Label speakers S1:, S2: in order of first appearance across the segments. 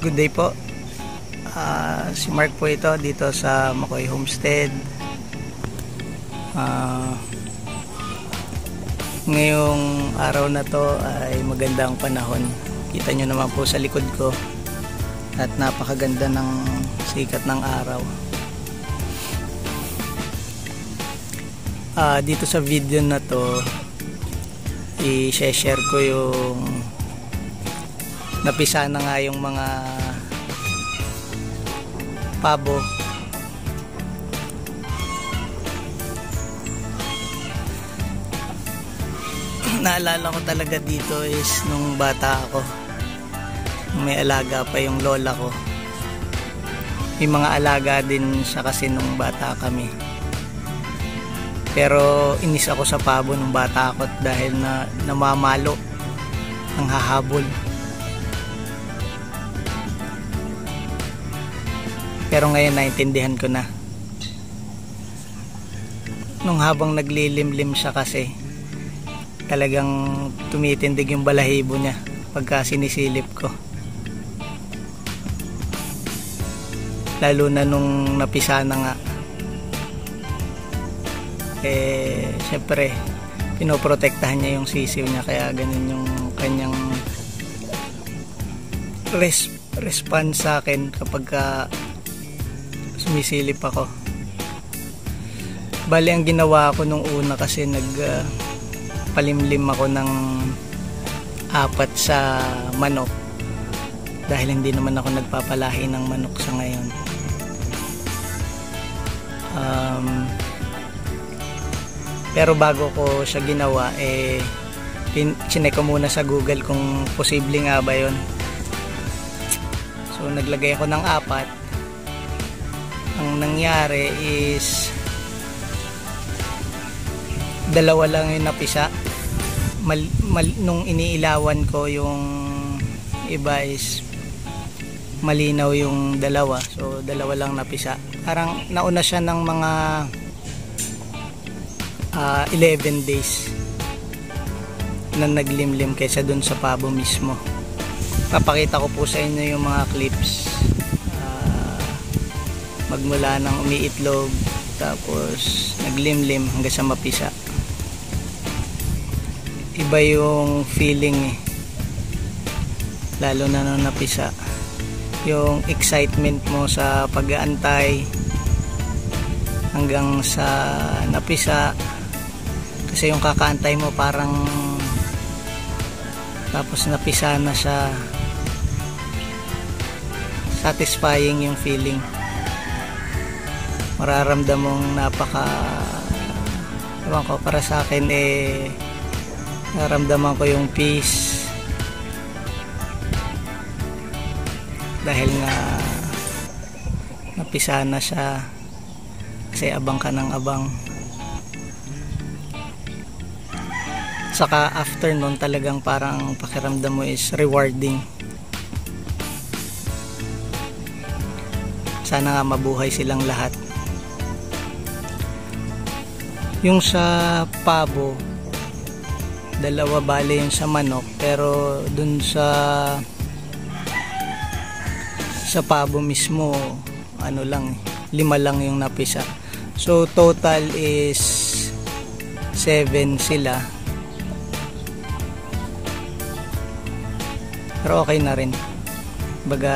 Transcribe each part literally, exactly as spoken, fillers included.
S1: Good day po. Uh, si Mark po ito dito sa Makoy Homestead. Uh, ngayong araw na to ay magandang panahon. Kita nyo naman po sa likod ko at napakaganda ng sikat ng araw. Uh, dito sa video na to i-share ko yung napisa na nga yung mga pabo. Naalala ko talaga dito is nung bata ako, may alaga pa yung lola ko. May mga alaga din siya kasi nung bata kami, pero inis ako sa pabo nung bata ako dahil na namamalo ng hahabol. Pero ngayon naintindihan ko na. Nung habang naglilimlim siya kasi, talagang tumitindig yung balahibo niya pagka sinisilip ko. Lalo na nung napisa na nga. Eh, syempre, pinoprotektahan niya yung sisiw niya, kaya ganun yung kanyang res response sa akin kapag ka sumisilip ako. Bali, ang ginawa ko nung una kasi nag uh, palimlim ako ng apat sa manok dahil hindi naman ako nagpapalahi ng manok sa ngayon. Um, pero bago ko siya ginawa, eh chinek ko muna sa Google kung posible nga ba yun. So naglagay ako ng apat. Ang nangyari is dalawa lang yung napisa. Mal, mal, nung iniilawan ko yung iba is malinaw yung dalawa, so dalawa lang napisa. Parang nauna siya ng mga uh, eleven days na naglimlim kaysa dun sa pabo mismo. Papakita ko po sa inyo yung mga clips magmula ng umiitlog tapos naglimlim hanggang sa mapisa. Iba yung feeling eh, lalo na nung napisa. Yung excitement mo sa pag-aantay hanggang sa napisa, kasi yung kakaantay mo parang tapos napisa na siya, satisfying yung feeling. Mararamdam mong napaka, ewan ko, para sa akin eh naramdaman ko yung peace dahil nga napisa na siya, kasi abang ka ng abang. Saka after nun talagang parang pakiramdam mo is rewarding. Sana nga mabuhay silang lahat. Yung sa pabo, dalawa bale yung sa manok, pero dun sa sa pabo mismo ano lang, lima lang yung napisa. So total is seven sila, pero okay na rin. Baga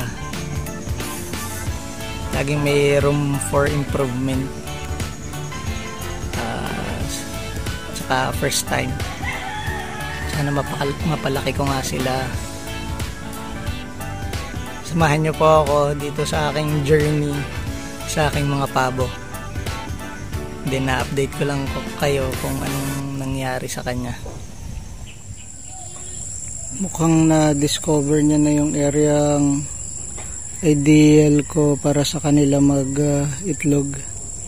S1: laging may room for improvement. Uh, first time, sana mapalaki ko nga sila. Samahan nyo po ako dito sa aking journey sa aking mga pabo. Then na-update ko lang ko kayo kung anong nangyari sa kanya. Mukhang na-discover niya na yung areang ideal ko para sa kanila mag-itlog. Uh,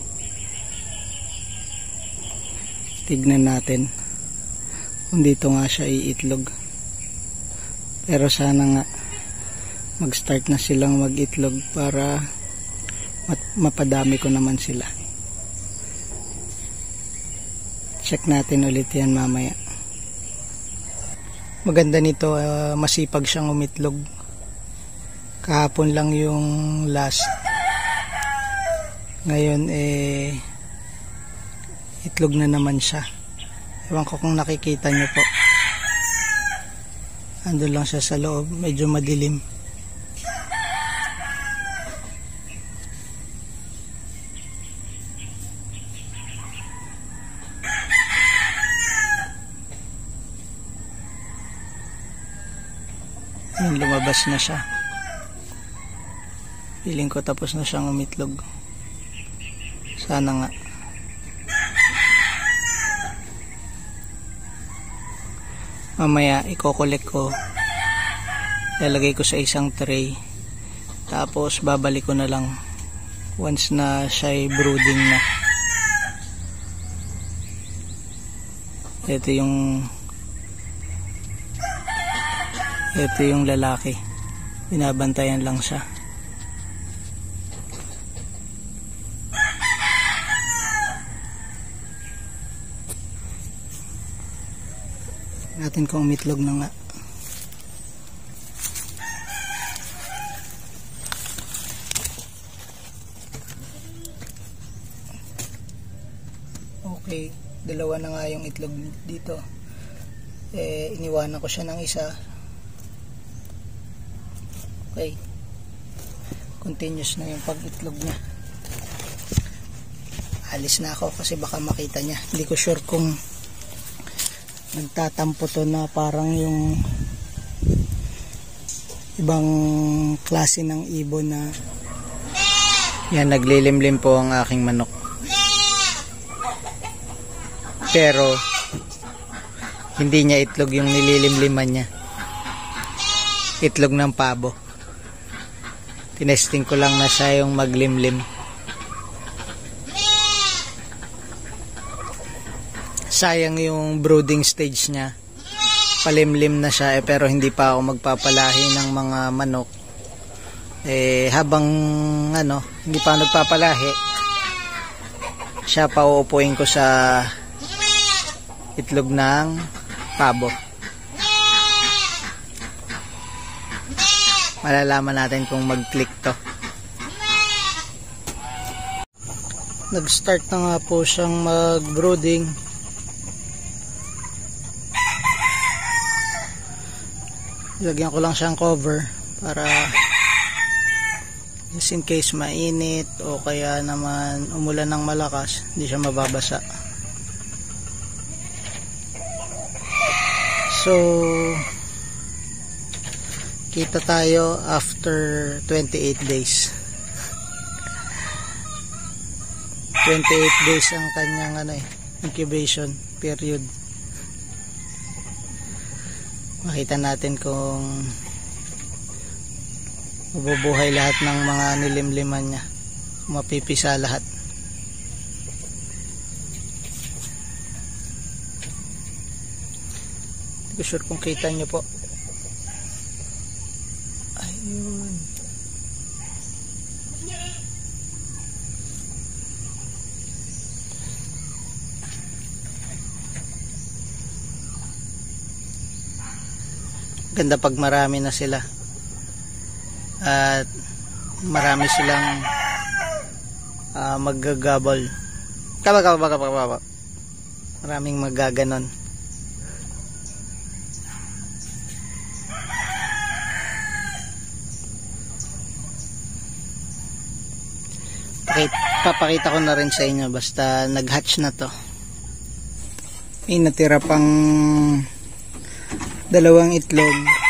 S1: Tignan natin kung dito nga siya iitlog. Pero sana nga mag-start na silang mag-itlog para mapadami ko naman sila. Check natin ulit yan mamaya. Maganda nito, uh, masipag siyang umitlog. Kahapon lang yung last. Ngayon eh itlog na naman siya. Ewan ko kung nakikita nyo po. Andun lang siya sa loob, medyo madilim. Ayun, lumabas na siya. Feeling ko tapos na siyang umitlog. Sana nga. Mamaya iko-collect ko, lalagay ko sa isang tray, tapos babalik ko na lang once na siya ay brooding na. Ito yung ito yung lalaki, binabantayan lang siya. Natin kung umitlog na nga. Okay, dalawa na nga yung itlog dito. Eh, iniwanan ko siya ng isa. Okay, continuous na yung pag-itlog niya. Alis na ako kasi baka makita niya. Hindi ko sure kung nagtatampo to na parang yung ibang klase ng ibon na yan, naglilimlim po ang aking manok, pero hindi niya itlog yung nililimliman niya, itlog ng pabo. Tinesting ko lang na siya yung maglimlim. Sayang yung brooding stage niya, palimlim na siya eh, pero hindi pa ako magpapalahi ng mga manok eh, habang ano, hindi pa nagpapalahi siya, pauupuin ko sa itlog ng pabo. Malalaman natin kung mag-click to. Nag-start na nga po siyang mag-brooding. Lagyan ko lang siyang cover para just in case mainit o kaya naman umulan ng malakas, hindi siya mababasa. So kita tayo after twenty-eight days. twenty-eight days ang kanyang ano eh, incubation period. Makita natin kung mabubuhay lahat ng mga nilimliman niya, mapipisa lahat. Hindi ko sure kung kita nyo po. Ayun. Ganda pag marami na sila at marami silang uh, maggagabol. Kaba kaba kaba kaba. Maraming magaganon. Papakita ko na rin sa inyo basta nag-hatch na to. May natira pang dalawang itlog.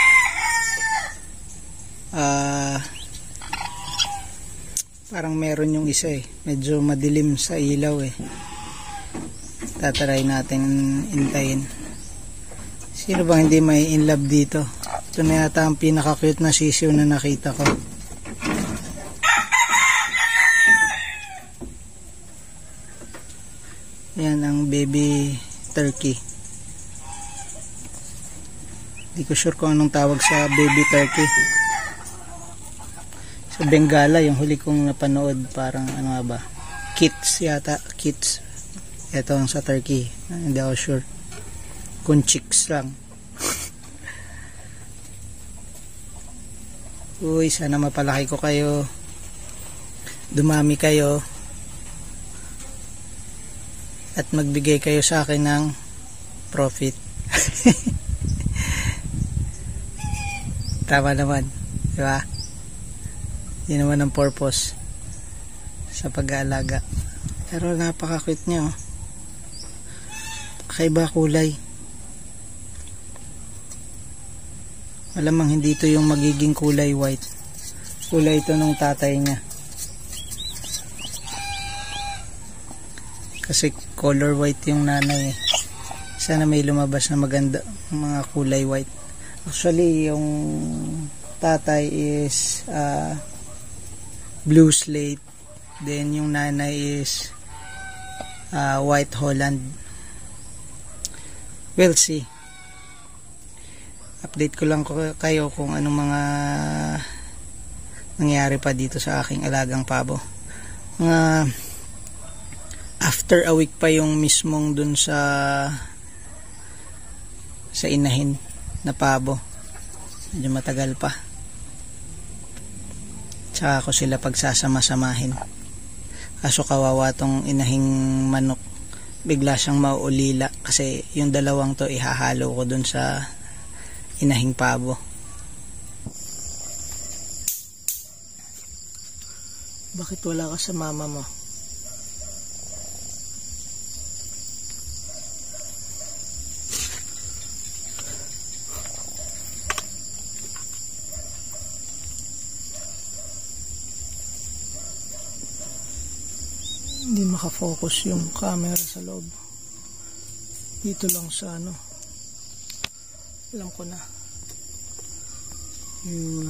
S1: Uh, parang meron yung isa eh, medyo madilim sa ilaw eh. Tatry natin intayin. Sino bang hindi may in love dito? Ito na yata ang pinaka cute na sisiw na nakita ko. Yan ang baby turkey. Hindi ko sure kung anong tawag sa baby turkey. Sa Bengala yung huli kong napanood, parang ano ba, kits yata, kits. Ito ang sa turkey, hindi ako sure kung chicks lang. Uy, sana mapalaki ko kayo, dumami kayo, at magbigay kayo sa akin ng profit. Tama naman, di ba? Yun naman ang purpose sa pag-aalaga. Pero napaka-cute niya, oh. Kakaiba kulay. Malamang hindi ito yung magiging kulay white. Kulay ito nung tatay niya. Kasi color white yung nanay eh. Sana may lumabas na maganda mga kulay white. Actually yung tatay is uh, blue slate. Then yung nanay is uh, white Holland. We'll see. Update ko lang kayo kung anong mga nangyari pa dito sa aking alagang pabo. Mga after a week pa yung mismong dun sa sa inahin na pabo. Medyo matagal pa. Tsaka ako sila pagsasama-samahin. Kaso kawawa tong inahing manok. Bigla siyang mauulila kasi yung dalawang to ihahalo ko dun sa inahing pabo. Bakit wala ka sa mama mo? Hindi makafocus yung camera sa loob. Dito lang sa ano. Alam ko na. Yun.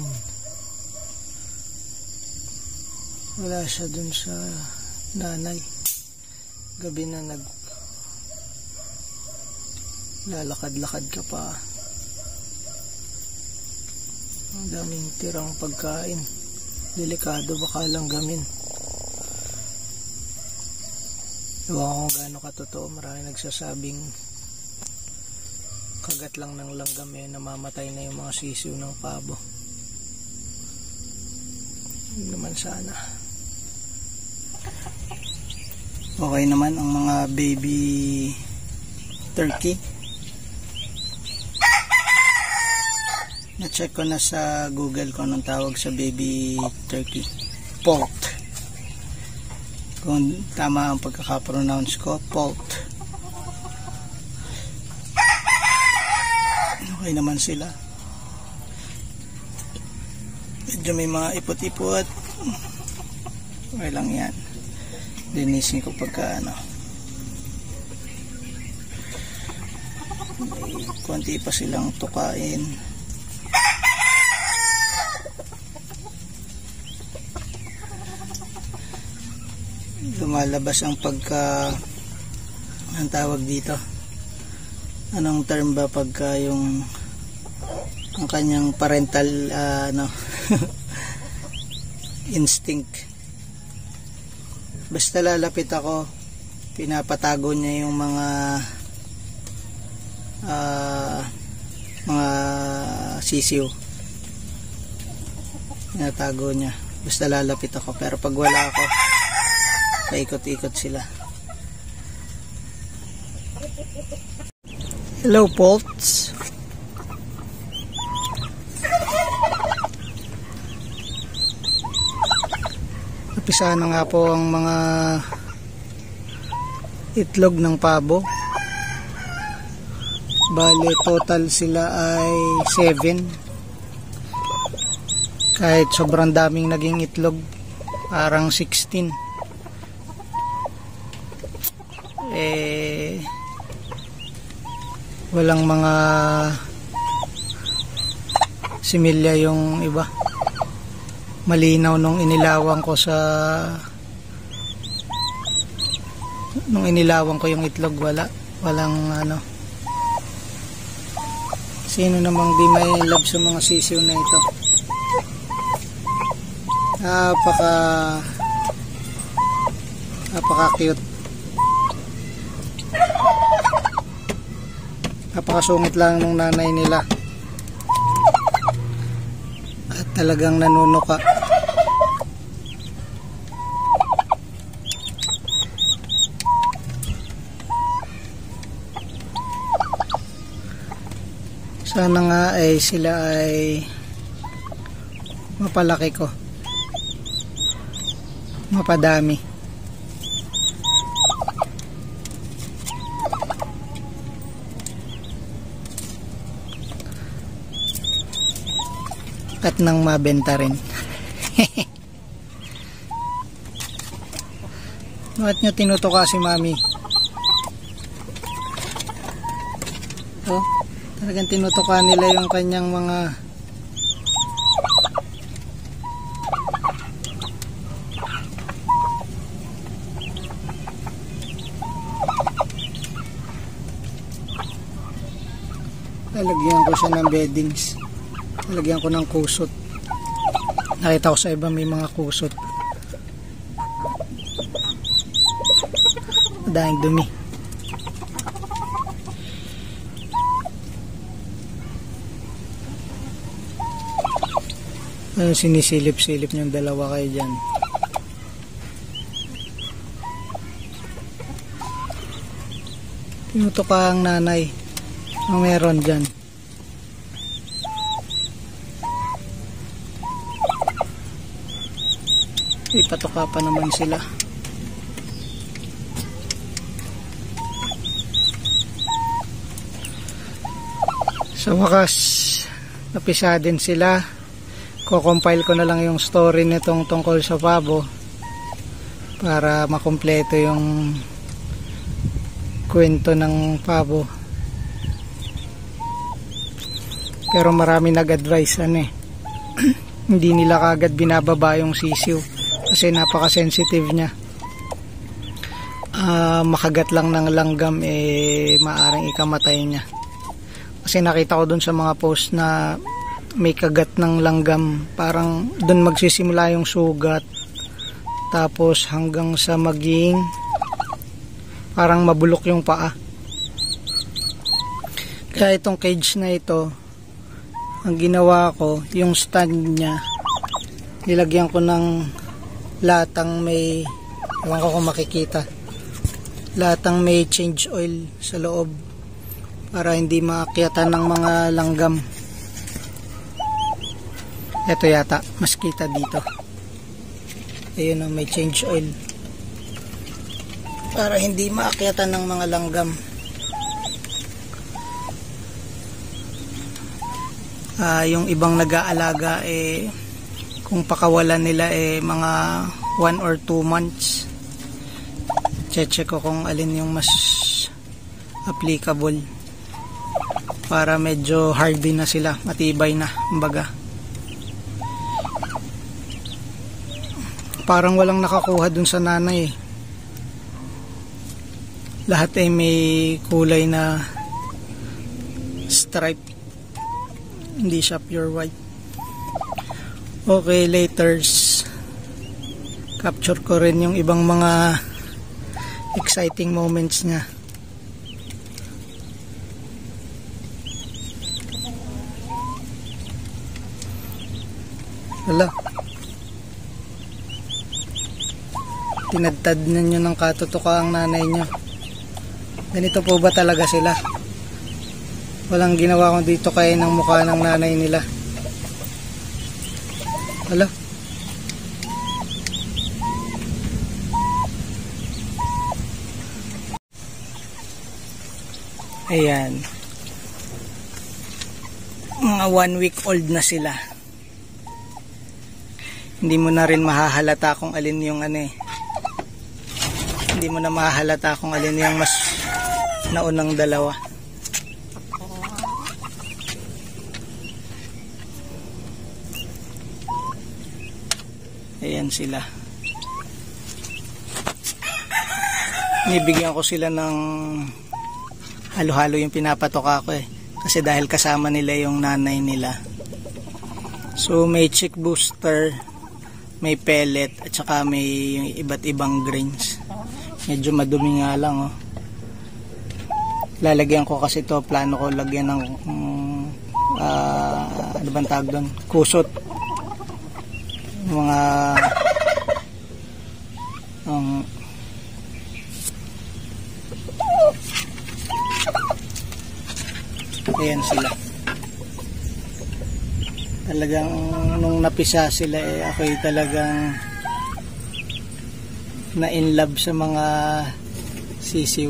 S1: Wala siya dun sa nanay. Gabi na nag lalakad-lakad ka pa. Ang daming tirang pagkain. Delikado baka langgamin. Ewan ko kung gaano katotoo. Marami nagsasabing kagat lang ng langgam eh, namamatay na yung mga sisiw ng pabo. Hindi naman sana. Okay naman ang mga baby turkey. Na-check ko na sa Google kung anong tawag sa baby turkey. Poult. Kung tama ang pagkakapronounce ko, poult. Okay naman sila. Medyo may mga ipot-ipot. Okay lang yan. Linisin ko pagka ano. May konti pa silang tukain. Lumalabas ang pagka ang tawag dito. Anong term ba pagka yung ang kanyang parental uh, ano instinct. Basta lalapit ako, pinapatago niya yung mga uh, mga sisiw. Pinatago niya. Basta lalapit ako, pero pag wala ako, paikot-ikot sila. Hello, Poults. Napisa na nga po ang mga itlog ng pabo. Bale, total sila ay seven. Kahit sobrang daming naging itlog, parang sixteen. Eh, walang mga similya yung iba. Malinaw nung inilawan ko sa nung inilawan ko yung itlog, wala walang ano. Sino namang di may love sa mga sisiw na ito? Napaka napaka cute. Napakasungit lang nung nanay nila. At Talagang nanunuka. Sana nga ay sila ay mapalaki ko, mapadami. At nang mabenta rin. Bakit nyo tinutuka si mami? Oh, talagang tinutuka nila yung kanyang mga lalagyan ko siya ng beddings. Lalagyan ko ng kusot. Nakita ko sa iba may mga kusot. Madahing dumi. Ano sinisilip-silip niyong dalawa kayo dyan? Tinutuka ang nanay. Ang meron dyan. Ipatuka pa naman sila. Sa wakas, napisa din sila. Ko-compile ko na lang yung story nitong tungkol sa pabo para makumpleto yung kwento ng pabo. Pero marami nag-advise ano eh. Hindi nila kagad binababa yung sisiw kasi napaka-sensitive niya. Uh, makagat lang ng langgam eh maaring ikamatay niya. Kasi nakita ko dun sa mga post na may kagat ng langgam, parang dun magsisimula yung sugat tapos hanggang sa maging parang mabulok yung paa. Kaya itong cage na ito, ang ginawa ko, yung stand niya nilagyan ko ng latang may, ewan ko kung makikita, latang may change oil sa loob para hindi maakyatan ng mga langgam. Ito yata, mas kita dito. Ayun o, may change oil para hindi maakyatan ng mga langgam. Uh, yung ibang nag-aalaga eh, kung pakawalan nila eh mga one or two months. Check ko kung alin yung mas applicable para medyo hardy na sila, matibay na kumbaga. Parang walang nakakuha dun sa nanay eh. Lahat ay may kulay na stripe, hindi siya pure white. Okay, laters capture ko rin yung ibang mga exciting moments niya. Wala, tinadtad na nyo ng katutuka ang nanay nyo. Ganito po ba talaga sila? Walang ginawa ko dito kaya ng mukha ng nanay nila. Wala. Ayan, mga one week old na sila. Hindi mo na rin mahahalata kung alin yung ano eh, hindi mo na mahahalata kung alin yung mas naunang dalawa. Ayan sila. Nibigyan ko sila ng halo-halo yung pinapatoka ko eh, kasi dahil kasama nila yung nanay nila. So may chick booster, may pellet, at saka may yung iba't ibang grains. Medyo madumi nga lang oh. Lalagyan ko kasi to, plano ko lagyan ng um, uh, ano bang tawag doon, kusot mga um, ayan sila. Talagang nung napisa sila eh, ako'y talagang na in love sa mga sisiw.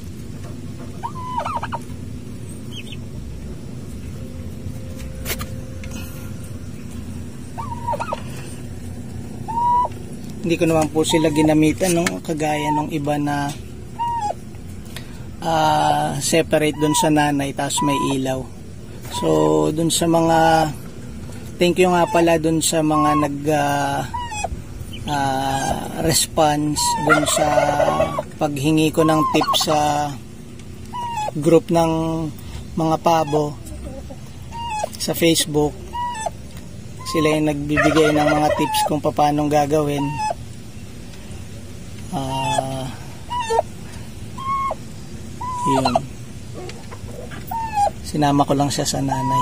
S1: Hindi ko naman po sila ginamitan nung kagaya nung iba na uh, separate dun sa nanay tapos may ilaw. So dun sa mga, thank you nga pala dun sa mga nag uh, uh, response dun sa paghingi ko ng tips sa group ng mga pabo sa Facebook. Sila yung nagbibigay ng mga tips kung paano gagawin. Uh, yun. Sinama ko lang siya sa nanay.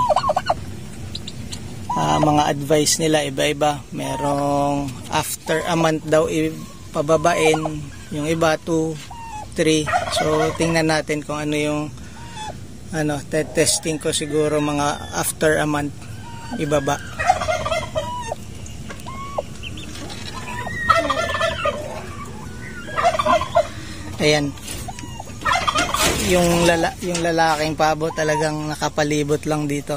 S1: Uh, mga advice nila iba-iba. Merong after a month daw ipababain, yung iba two, three. So tingnan natin kung ano yung ano, testing ko siguro mga after a month ibaba. Ayan. Yung lala yung lalaking pabo talagang nakapalibot lang dito.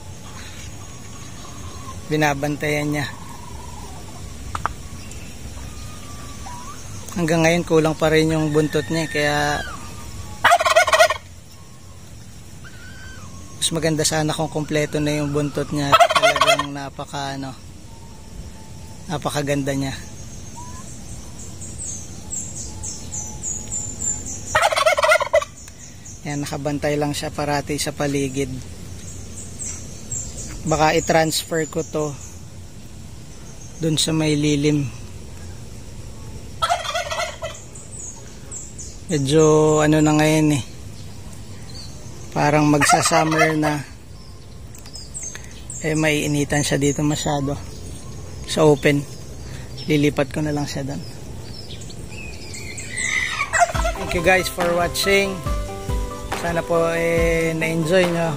S1: Binabantayan niya. Hanggang ngayon kulang pa rin yung buntot niya kaya mas maganda sana kung kompleto na yung buntot niya. Talagang napaka ano, napakaganda niya. Yan, nakabantay lang siya parati sa paligid. Baka i-transfer ko to dun sa may lilim. Medyo ano na ngayon eh, parang magsa-summer na, eh maiinitan siya dito masyado sa open. Lilipat ko na lang siya doon. Thank you guys for watching. Sana po eh, na-enjoy nyo.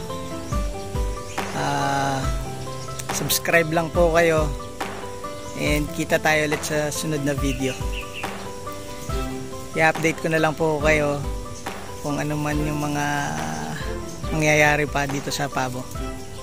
S1: Uh, subscribe lang po kayo. And kita tayo ulit sa sunod na video. I-update ko na lang po kayo kung ano man yung mga mangyayari pa dito sa pabo.